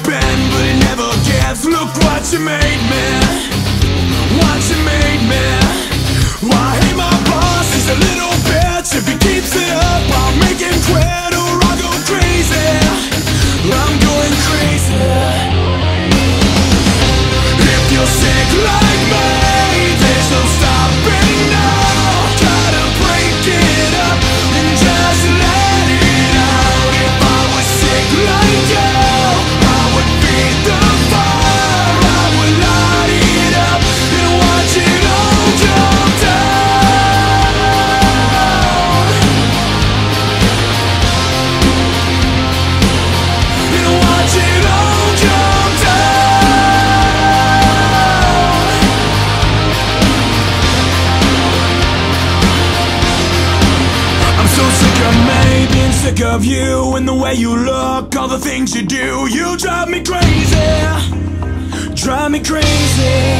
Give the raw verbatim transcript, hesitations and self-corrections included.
bend, but it never gives. Look what you made me, what you made me. Well, I hate my boss, he's a little bitch. If he keeps it up, I'll make him quit or I'll go crazy. I'm going crazy. If you're sick like me, there's no stopping now. Gotta break it up and just let it out. If I was sick like you, I would feed the fire. I would light it up and watch it all come down. And watch it all come down. I'm so sick of me, being sick of you, and the way you look, all the things you do. You drive me crazy, drive me crazy.